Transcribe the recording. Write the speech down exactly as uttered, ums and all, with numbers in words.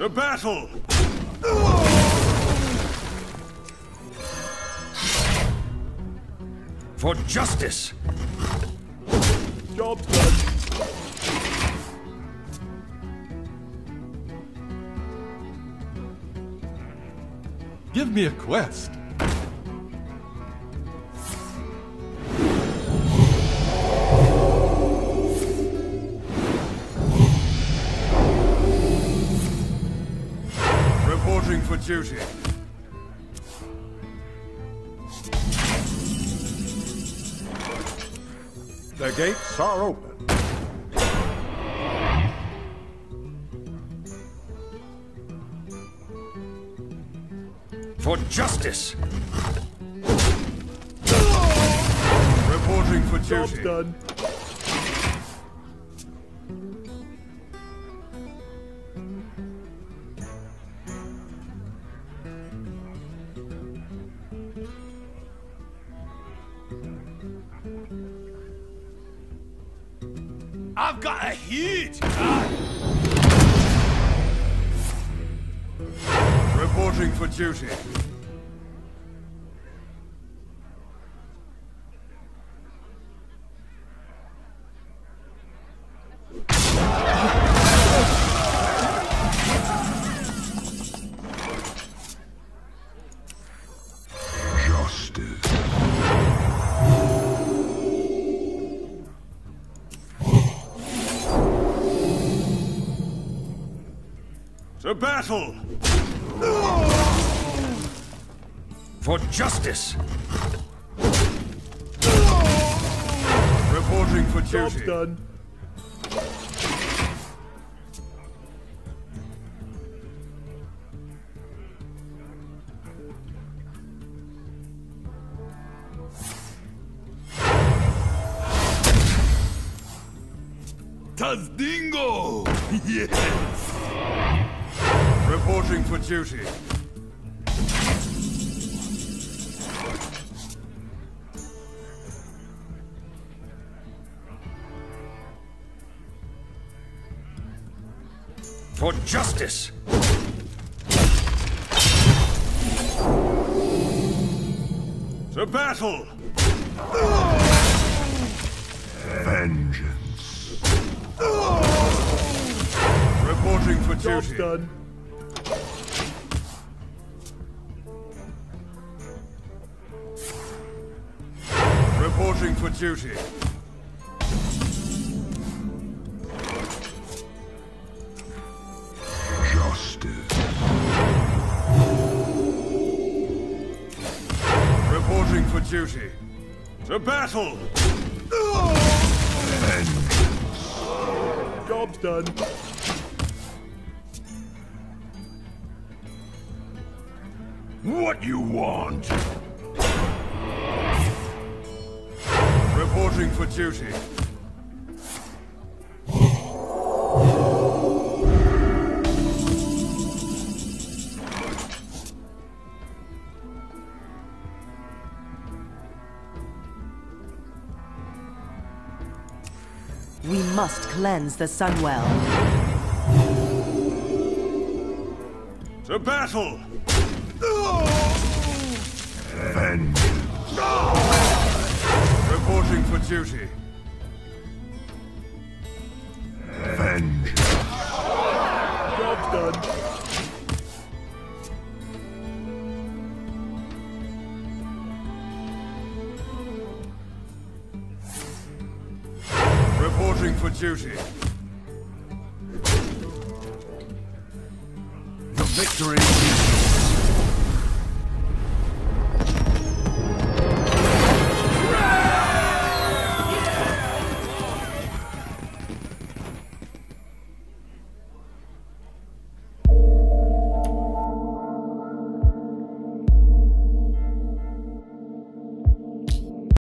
To battle! For justice! Job's done. Give me a quest. Reporting for duty. The gates are open. For justice! Reporting for Job's duty. done. I've got a huge gun! Reporting for duty. Justice. To battle! For justice! Reporting for Job's duty. done. Tazdingo! Yes! Reporting for duty. For justice! To battle! Vengeance. Reporting for Job's duty. done. Reporting for duty. Justice. Reporting for duty. To battle! Vengeance. Job's done. What you want? Reporting for duty. We must cleanse the Sunwell. To battle! Vengeance. Reporting for duty. Vengeance. Job's done. Reporting for duty. The victory is